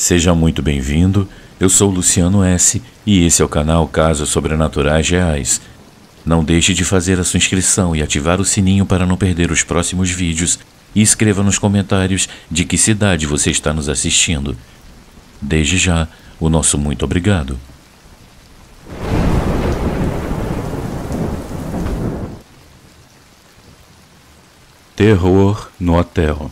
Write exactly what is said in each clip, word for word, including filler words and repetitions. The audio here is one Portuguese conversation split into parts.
Seja muito bem-vindo, eu sou Luciano S. e esse é o canal Casos Sobrenaturais Reais. Não deixe de fazer a sua inscrição e ativar o sininho para não perder os próximos vídeos e escreva nos comentários de que cidade você está nos assistindo. Desde já, o nosso muito obrigado. Terror no hotel.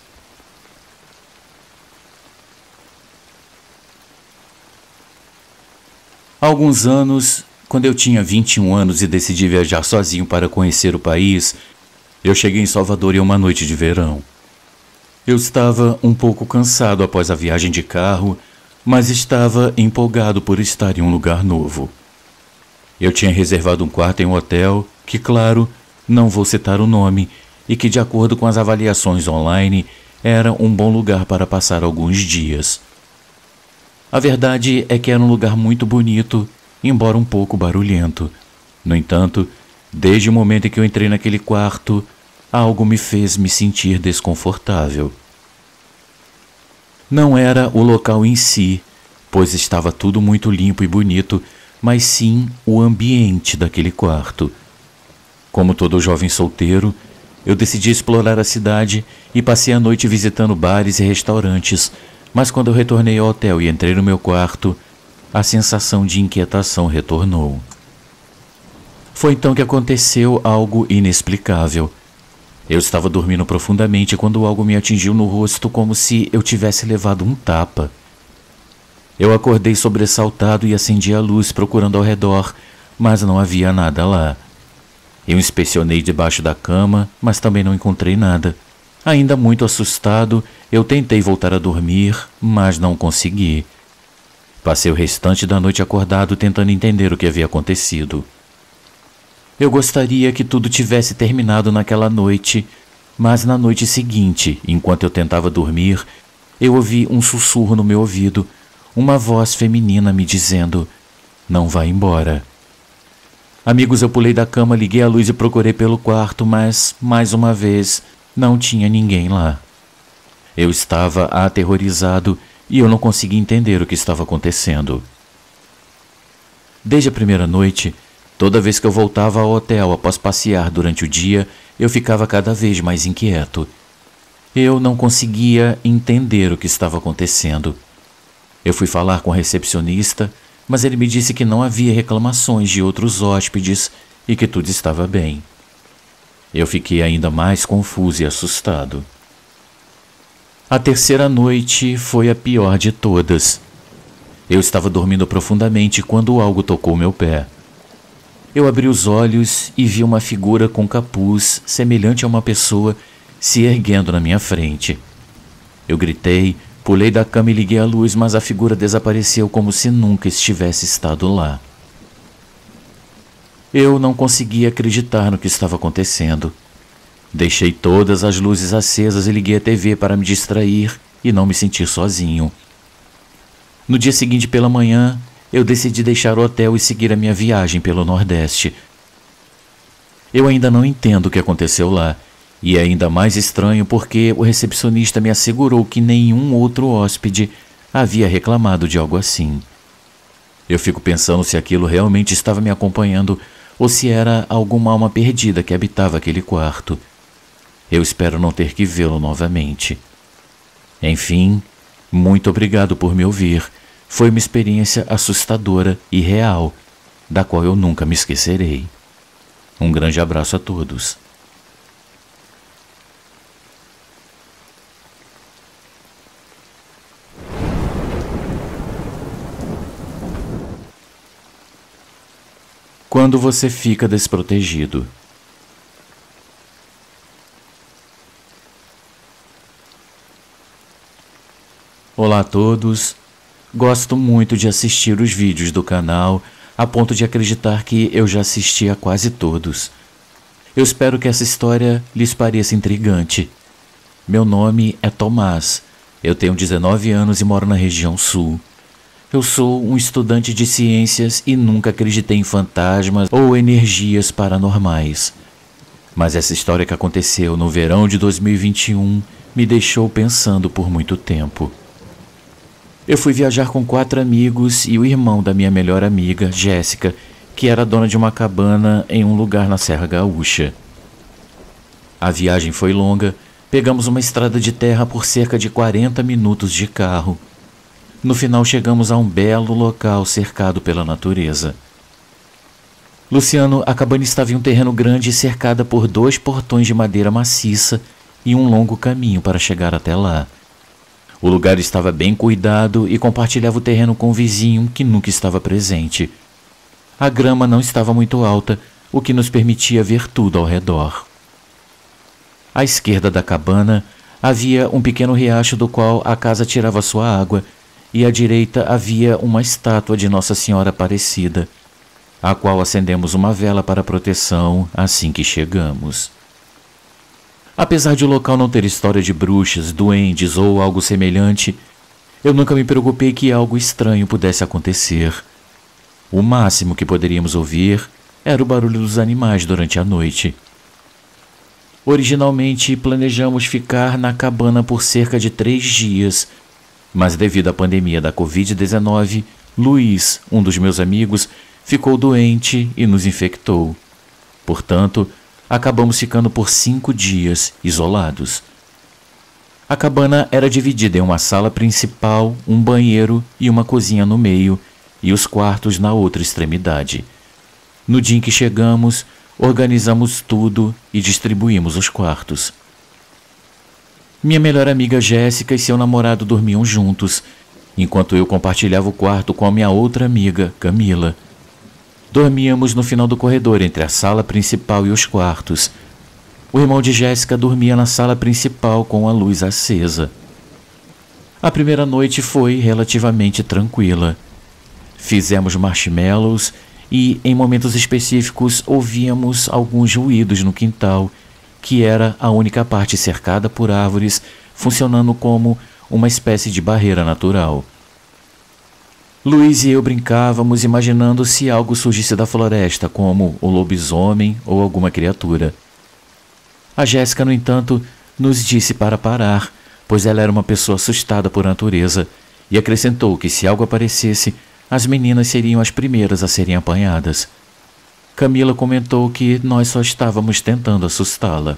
Há alguns anos, quando eu tinha vinte e um anos e decidi viajar sozinho para conhecer o país, eu cheguei em Salvador em uma noite de verão. Eu estava um pouco cansado após a viagem de carro, mas estava empolgado por estar em um lugar novo. Eu tinha reservado um quarto em um hotel que, claro, não vou citar o nome, e que, de acordo com as avaliações online, era um bom lugar para passar alguns dias. A verdade é que era um lugar muito bonito, embora um pouco barulhento. No entanto, desde o momento em que eu entrei naquele quarto, algo me fez me sentir desconfortável. Não era o local em si, pois estava tudo muito limpo e bonito, mas sim o ambiente daquele quarto. Como todo jovem solteiro, eu decidi explorar a cidade e passei a noite visitando bares e restaurantes, mas quando eu retornei ao hotel e entrei no meu quarto, a sensação de inquietação retornou. Foi então que aconteceu algo inexplicável. Eu estava dormindo profundamente quando algo me atingiu no rosto como se eu tivesse levado um tapa. Eu acordei sobressaltado e acendi a luz procurando ao redor, mas não havia nada lá. Eu inspecionei debaixo da cama, mas também não encontrei nada. Ainda muito assustado, eu tentei voltar a dormir, mas não consegui. Passei o restante da noite acordado tentando entender o que havia acontecido. Eu gostaria que tudo tivesse terminado naquela noite, mas na noite seguinte, enquanto eu tentava dormir, eu ouvi um sussurro no meu ouvido, uma voz feminina me dizendo: "Não vá embora." Amigos, eu pulei da cama, liguei a luz e procurei pelo quarto, mas, mais uma vez, não tinha ninguém lá. Eu estava aterrorizado e eu não conseguia entender o que estava acontecendo. Desde a primeira noite, toda vez que eu voltava ao hotel após passear durante o dia, eu ficava cada vez mais inquieto. Eu não conseguia entender o que estava acontecendo. Eu fui falar com a recepcionista, mas ele me disse que não havia reclamações de outros hóspedes e que tudo estava bem. Eu fiquei ainda mais confuso e assustado. A terceira noite foi a pior de todas. Eu estava dormindo profundamente quando algo tocou meu pé. Eu abri os olhos e vi uma figura com capuz, semelhante a uma pessoa, se erguendo na minha frente. Eu gritei, pulei da cama e liguei a luz, mas a figura desapareceu como se nunca estivesse estado lá. Eu não conseguia acreditar no que estava acontecendo. Deixei todas as luzes acesas e liguei a T V para me distrair e não me sentir sozinho. No dia seguinte pela manhã, eu decidi deixar o hotel e seguir a minha viagem pelo Nordeste. Eu ainda não entendo o que aconteceu lá, e é ainda mais estranho porque o recepcionista me assegurou que nenhum outro hóspede havia reclamado de algo assim. Eu fico pensando se aquilo realmente estava me acompanhando ou se era alguma alma perdida que habitava aquele quarto. Eu espero não ter que vê-lo novamente. Enfim, muito obrigado por me ouvir. Foi uma experiência assustadora e real, da qual eu nunca me esquecerei. Um grande abraço a todos. Quando você fica desprotegido. Olá a todos. Gosto muito de assistir os vídeos do canal, a ponto de acreditar que eu já assisti a quase todos. Eu espero que essa história lhes pareça intrigante. Meu nome é Tomás. Eu tenho dezenove anos e moro na região sul. Eu sou um estudante de ciências e nunca acreditei em fantasmas ou energias paranormais. Mas essa história que aconteceu no verão de dois mil e vinte e um me deixou pensando por muito tempo. Eu fui viajar com quatro amigos e o irmão da minha melhor amiga, Jéssica, que era dona de uma cabana em um lugar na Serra Gaúcha. A viagem foi longa, pegamos uma estrada de terra por cerca de quarenta minutos de carro. No final chegamos a um belo local cercado pela natureza. Luciano, a cabana estava em um terreno grande cercada por dois portões de madeira maciça e um longo caminho para chegar até lá. O lugar estava bem cuidado e compartilhava o terreno com um vizinho que nunca estava presente. A grama não estava muito alta, o que nos permitia ver tudo ao redor. À esquerda da cabana havia um pequeno riacho do qual a casa tirava sua água, e à direita havia uma estátua de Nossa Senhora Aparecida, a qual acendemos uma vela para proteção assim que chegamos. Apesar de o local não ter história de bruxas, duendes ou algo semelhante, eu nunca me preocupei que algo estranho pudesse acontecer. O máximo que poderíamos ouvir era o barulho dos animais durante a noite. Originalmente planejamos ficar na cabana por cerca de três dias, mas devido à pandemia da covid dezenove, Luiz, um dos meus amigos, ficou doente e nos infectou. Portanto, acabamos ficando por cinco dias isolados. A cabana era dividida em uma sala principal, um banheiro e uma cozinha no meio, e os quartos na outra extremidade. No dia em que chegamos, organizamos tudo e distribuímos os quartos. Minha melhor amiga Jéssica e seu namorado dormiam juntos, enquanto eu compartilhava o quarto com a minha outra amiga, Camila. Dormíamos no final do corredor entre a sala principal e os quartos. O irmão de Jéssica dormia na sala principal com a luz acesa. A primeira noite foi relativamente tranquila. Fizemos marshmallows e, em momentos específicos, ouvíamos alguns ruídos no quintal, que era a única parte cercada por árvores, funcionando como uma espécie de barreira natural. Luiz e eu brincávamos imaginando se algo surgisse da floresta, como o lobisomem ou alguma criatura. A Jéssica, no entanto, nos disse para parar, pois ela era uma pessoa assustada por natureza, e acrescentou que se algo aparecesse, as meninas seriam as primeiras a serem apanhadas. Camila comentou que nós só estávamos tentando assustá-la.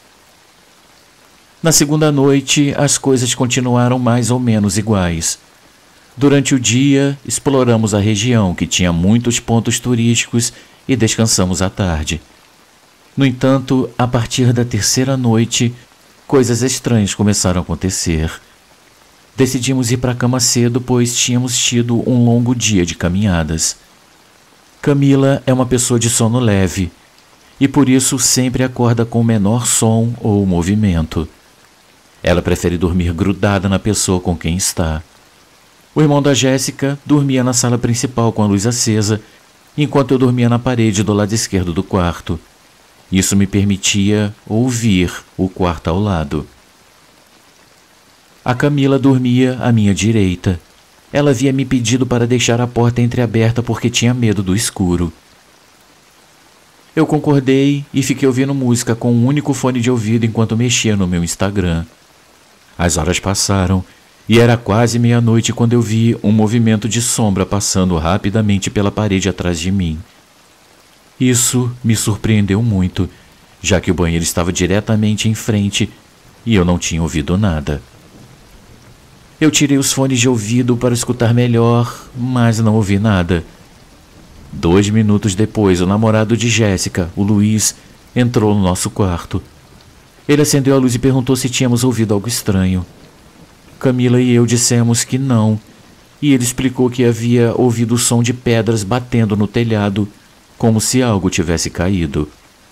Na segunda noite, as coisas continuaram mais ou menos iguais. Durante o dia, exploramos a região, que tinha muitos pontos turísticos, e descansamos à tarde. No entanto, a partir da terceira noite, coisas estranhas começaram a acontecer. Decidimos ir para a cama cedo, pois tínhamos tido um longo dia de caminhadas. Camila é uma pessoa de sono leve, e por isso sempre acorda com menor som ou movimento. Ela prefere dormir grudada na pessoa com quem está. O irmão da Jéssica dormia na sala principal com a luz acesa, enquanto eu dormia na parede do lado esquerdo do quarto. Isso me permitia ouvir o quarto ao lado. A Camila dormia à minha direita. Ela havia me pedido para deixar a porta entreaberta porque tinha medo do escuro. Eu concordei e fiquei ouvindo música com um único fone de ouvido enquanto mexia no meu Instagram. As horas passaram e era quase meia-noite quando eu vi um movimento de sombra passando rapidamente pela parede atrás de mim. Isso me surpreendeu muito, já que o banheiro estava diretamente em frente e eu não tinha ouvido nada. Eu tirei os fones de ouvido para escutar melhor, mas não ouvi nada. Dois minutos depois, o namorado de Jéssica, o Luiz, entrou no nosso quarto. Ele acendeu a luz e perguntou se tínhamos ouvido algo estranho. Camila e eu dissemos que não, e ele explicou que havia ouvido o som de pedras batendo no telhado, como se algo tivesse caído.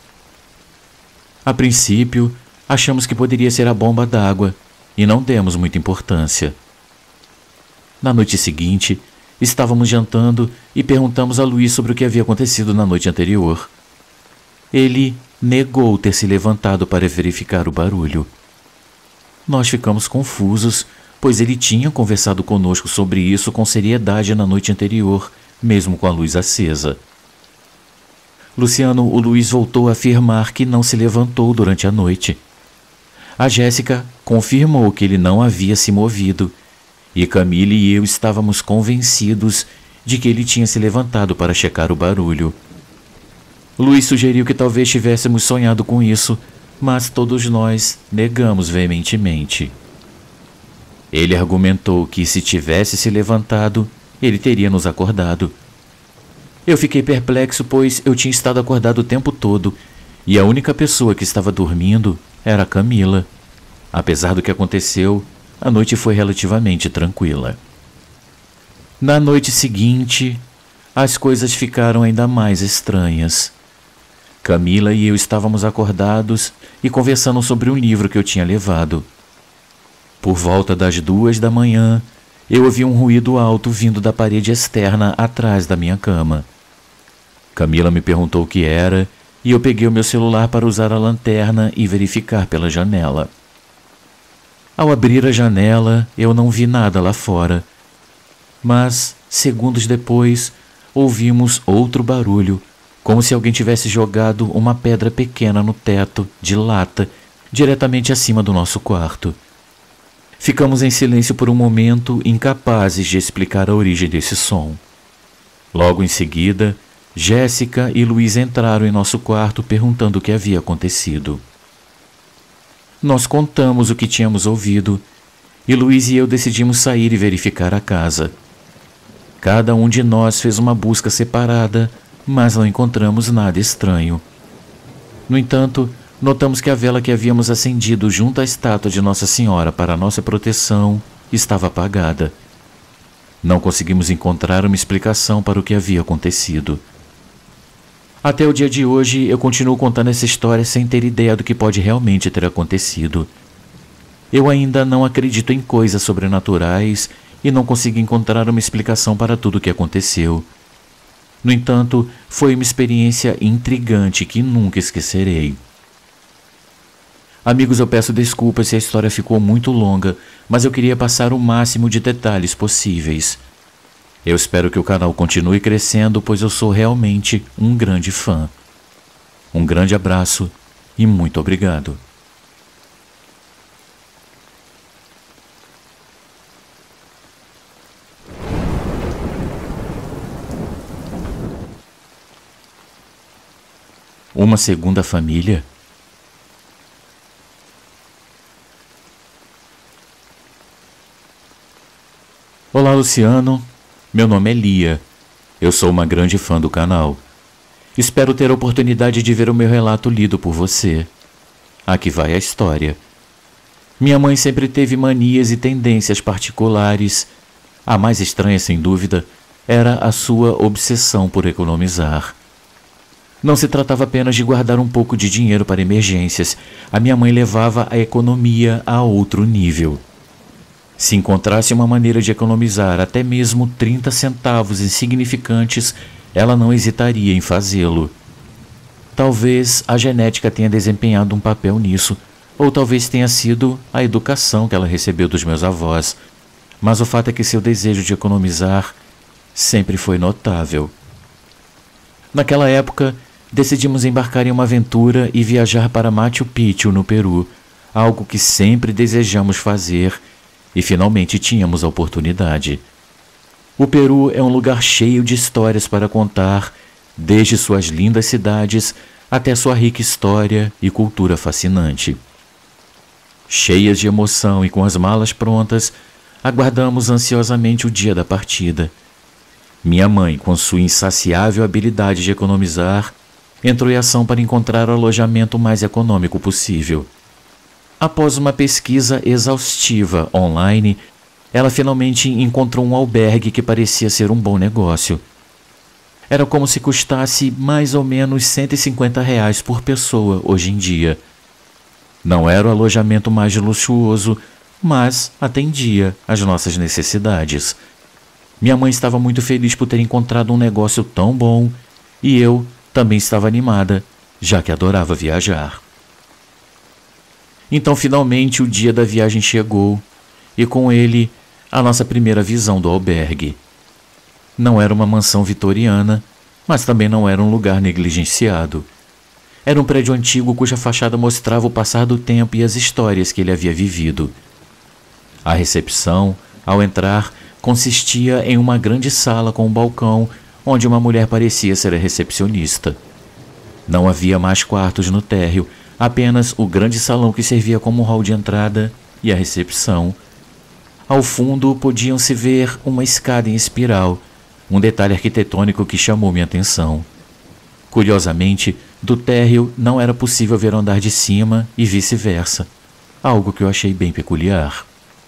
A princípio, achamos que poderia ser a bomba d'água, e não demos muita importância. Na noite seguinte, estávamos jantando e perguntamos a Luiz sobre o que havia acontecido na noite anterior. Ele negou ter se levantado para verificar o barulho. Nós ficamos confusos, pois ele tinha conversado conosco sobre isso com seriedade na noite anterior, mesmo com a luz acesa. Luciano, o Luiz voltou a afirmar que não se levantou durante a noite. A Jéssica confirmou que ele não havia se movido, e Camille e eu estávamos convencidos de que ele tinha se levantado para checar o barulho. Luiz sugeriu que talvez tivéssemos sonhado com isso, mas todos nós negamos veementemente. Ele argumentou que se tivesse se levantado, ele teria nos acordado. Eu fiquei perplexo, pois eu tinha estado acordado o tempo todo, e a única pessoa que estava dormindo era Camila. Apesar do que aconteceu, a noite foi relativamente tranquila. Na noite seguinte, as coisas ficaram ainda mais estranhas. Camila e eu estávamos acordados e conversando sobre um livro que eu tinha levado. Por volta das duas da manhã, eu ouvi um ruído alto vindo da parede externa atrás da minha cama. Camila me perguntou o que era e eu peguei o meu celular para usar a lanterna e verificar pela janela. Ao abrir a janela, eu não vi nada lá fora, mas, segundos depois, ouvimos outro barulho, como se alguém tivesse jogado uma pedra pequena no teto, de lata, diretamente acima do nosso quarto. Ficamos em silêncio por um momento, incapazes de explicar a origem desse som. Logo em seguida, Jéssica e Luiz entraram em nosso quarto perguntando o que havia acontecido. Nós contamos o que tínhamos ouvido, e Luiz e eu decidimos sair e verificar a casa. Cada um de nós fez uma busca separada, mas não encontramos nada estranho. No entanto, notamos que a vela que havíamos acendido junto à estátua de Nossa Senhora para nossa proteção estava apagada. Não conseguimos encontrar uma explicação para o que havia acontecido. Até o dia de hoje, eu continuo contando essa história sem ter ideia do que pode realmente ter acontecido. Eu ainda não acredito em coisas sobrenaturais e não consigo encontrar uma explicação para tudo o que aconteceu. No entanto, foi uma experiência intrigante que nunca esquecerei. Amigos, eu peço desculpas se a história ficou muito longa, mas eu queria passar o máximo de detalhes possíveis. Eu espero que o canal continue crescendo, pois eu sou realmente um grande fã. Um grande abraço e muito obrigado. Uma segunda família? Olá, Luciano. Meu nome é Lia. Eu sou uma grande fã do canal. Espero ter a oportunidade de ver o meu relato lido por você. Aqui vai a história. Minha mãe sempre teve manias e tendências particulares. A mais estranha, sem dúvida, era a sua obsessão por economizar. Não se tratava apenas de guardar um pouco de dinheiro para emergências. A minha mãe levava a economia a outro nível. Se encontrasse uma maneira de economizar até mesmo trinta centavos insignificantes, ela não hesitaria em fazê-lo. Talvez a genética tenha desempenhado um papel nisso, ou talvez tenha sido a educação que ela recebeu dos meus avós, mas o fato é que seu desejo de economizar sempre foi notável. Naquela época, decidimos embarcar em uma aventura e viajar para Machu Picchu, no Peru, algo que sempre desejamos fazer e finalmente tínhamos a oportunidade. O Peru é um lugar cheio de histórias para contar, desde suas lindas cidades até sua rica história e cultura fascinante. Cheias de emoção e com as malas prontas, aguardamos ansiosamente o dia da partida. Minha mãe, com sua insaciável habilidade de economizar, entrou em ação para encontrar o alojamento mais econômico possível. Após uma pesquisa exaustiva online, ela finalmente encontrou um albergue que parecia ser um bom negócio. Era como se custasse mais ou menos cento e cinquenta reais por pessoa hoje em dia. Não era o alojamento mais luxuoso, mas atendia às nossas necessidades. Minha mãe estava muito feliz por ter encontrado um negócio tão bom e eu também estava animada, já que adorava viajar. Então, finalmente, o dia da viagem chegou e, com ele, a nossa primeira visão do albergue. Não era uma mansão vitoriana, mas também não era um lugar negligenciado. Era um prédio antigo cuja fachada mostrava o passar do tempo e as histórias que ele havia vivido. A recepção Ao entrar, consistia em uma grande sala com um balcão, onde uma mulher parecia ser a recepcionista. Não havia mais quartos no térreo, apenas o grande salão que servia como hall de entrada e a recepção. Ao fundo podiam-se ver uma escada em espiral, um detalhe arquitetônico que chamou minha atenção. Curiosamente, do térreo não era possível ver o andar de cima e vice-versa, algo que eu achei bem peculiar.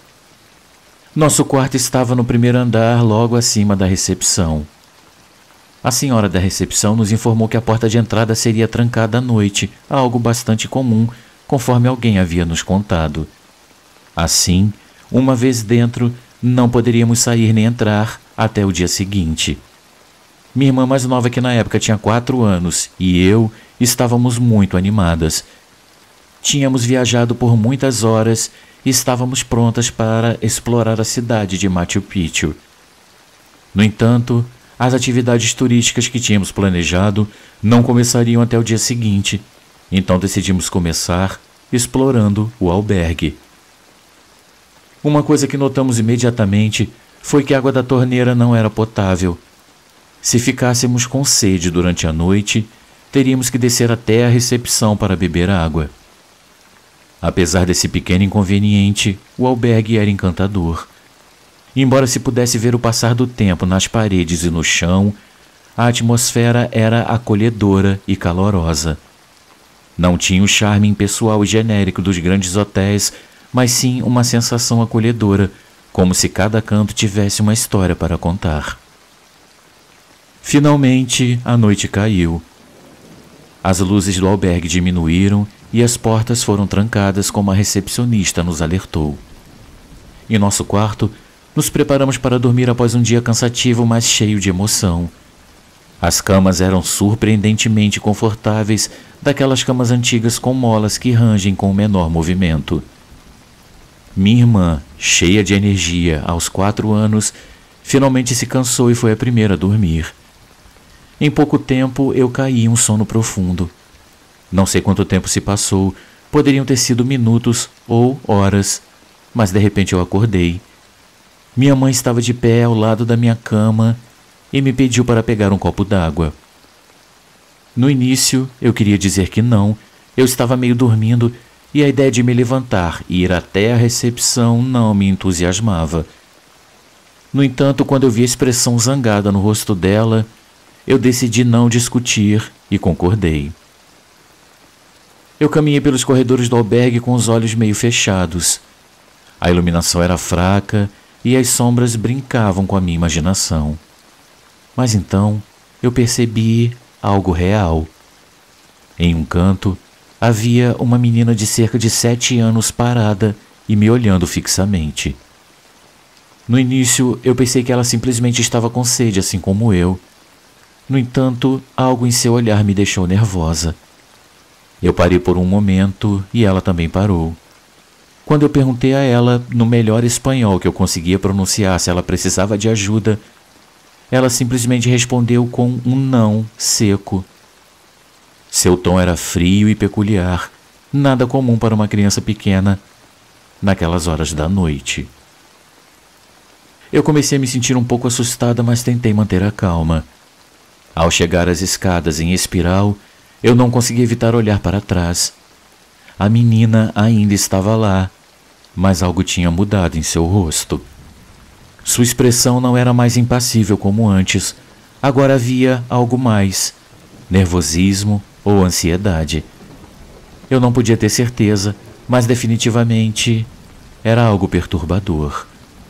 Nosso quarto estava no primeiro andar, logo acima da recepção. A senhora da recepção nos informou que a porta de entrada seria trancada à noite, algo bastante comum, conforme alguém havia nos contado. Assim, uma vez dentro, não poderíamos sair nem entrar até o dia seguinte. Minha irmã mais nova, que na época tinha quatro anos, e eu estávamos muito animadas. Tínhamos viajado por muitas horas e estávamos prontas para explorar a cidade de Machu Picchu. No entanto, as atividades turísticas que tínhamos planejado não começariam até o dia seguinte, então decidimos começar explorando o albergue. Uma coisa que notamos imediatamente foi que a água da torneira não era potável. Se ficássemos com sede durante a noite, teríamos que descer até a recepção para beber água. Apesar desse pequeno inconveniente, o albergue era encantador. Embora se pudesse ver o passar do tempo nas paredes e no chão, a atmosfera era acolhedora e calorosa. Não tinha o charme impessoal e genérico dos grandes hotéis, mas sim uma sensação acolhedora, como se cada canto tivesse uma história para contar. Finalmente, a noite caiu. As luzes do albergue diminuíram e as portas foram trancadas como a recepcionista nos alertou. Em nosso quarto, nos preparamos para dormir após um dia cansativo, mas cheio de emoção. As camas eram surpreendentemente confortáveis, daquelas camas antigas com molas que rangem com o menor movimento. Minha irmã, cheia de energia aos quatro anos, finalmente se cansou e foi a primeira a dormir. Em pouco tempo eu caí em um sono profundo. Não sei quanto tempo se passou, poderiam ter sido minutos ou horas, mas de repente eu acordei. Minha mãe estava de pé ao lado da minha cama e me pediu para pegar um copo d'água. No início, eu queria dizer que não, eu estava meio dormindo e a ideia de me levantar e ir até a recepção não me entusiasmava. No entanto, quando eu vi a expressão zangada no rosto dela, eu decidi não discutir e concordei. Eu caminhei pelos corredores do albergue com os olhos meio fechados. A iluminação era fraca e as sombras brincavam com a minha imaginação. Mas então eu percebi algo real. Em um canto, havia uma menina de cerca de sete anos parada e me olhando fixamente. No início, eu pensei que ela simplesmente estava com sede, assim como eu. No entanto, algo em seu olhar me deixou nervosa. Eu parei por um momento e ela também parou. Quando eu perguntei a ela, no melhor espanhol que eu conseguia pronunciar, se ela precisava de ajuda, ela simplesmente respondeu com um não seco. Seu tom era frio e peculiar, nada comum para uma criança pequena naquelas horas da noite. Eu comecei a me sentir um pouco assustada, mas tentei manter a calma. Ao chegar às escadas em espiral, eu não consegui evitar olhar para trás. A menina ainda estava lá, mas algo tinha mudado em seu rosto. Sua expressão não era mais impassível como antes. Agora havia algo mais, nervosismo ou ansiedade. Eu não podia ter certeza, mas definitivamente era algo perturbador.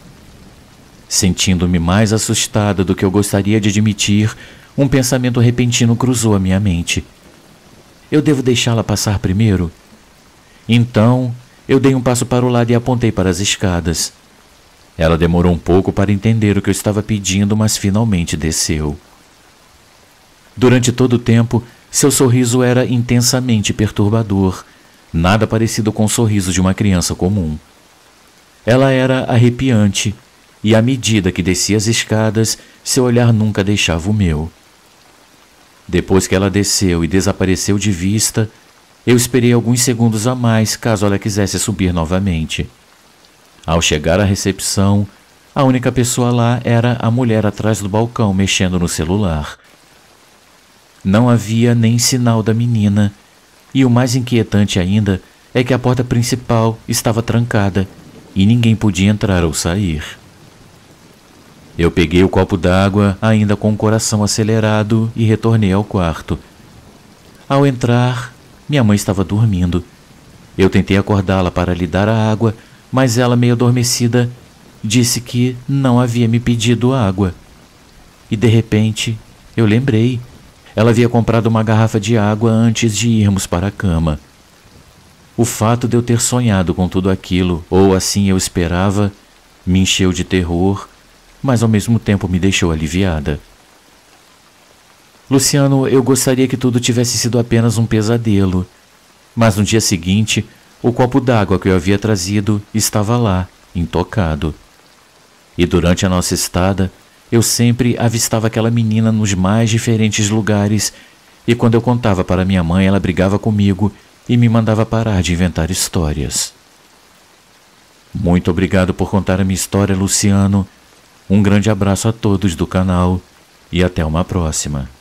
Sentindo-me mais assustada do que eu gostaria de admitir, um pensamento repentino cruzou a minha mente. Eu devo deixá-la passar primeiro? Então, eu dei um passo para o lado e apontei para as escadas. Ela demorou um pouco para entender o que eu estava pedindo, mas finalmente desceu. Durante todo o tempo, seu sorriso era intensamente perturbador, nada parecido com o sorriso de uma criança comum. Ela era arrepiante, e à medida que descia as escadas, seu olhar nunca deixava o meu. Depois que ela desceu e desapareceu de vista, eu esperei alguns segundos a mais caso ela quisesse subir novamente. Ao chegar à recepção, A única pessoa lá era a mulher atrás do balcão mexendo no celular. Não havia nem sinal da menina, e o mais inquietante ainda é que a porta principal estava trancada e ninguém podia entrar ou sair. Eu peguei o copo d'água, ainda com o coração acelerado, e retornei ao quarto. Ao entrar, minha mãe estava dormindo. Eu tentei acordá-la para lhe dar a água, mas ela, meio adormecida, disse que não havia me pedido água. E de repente, eu lembrei. Ela havia comprado uma garrafa de água antes de irmos para a cama. O fato de eu ter sonhado com tudo aquilo, ou assim eu esperava, me encheu de terror, mas ao mesmo tempo me deixou aliviada. Luciano, eu gostaria que tudo tivesse sido apenas um pesadelo, mas no dia seguinte, o copo d'água que eu havia trazido estava lá, intocado. E durante a nossa estada, eu sempre avistava aquela menina nos mais diferentes lugares, e quando eu contava para minha mãe, ela brigava comigo e me mandava parar de inventar histórias. Muito obrigado por contar a minha história, Luciano. Um grande abraço a todos do canal e até uma próxima.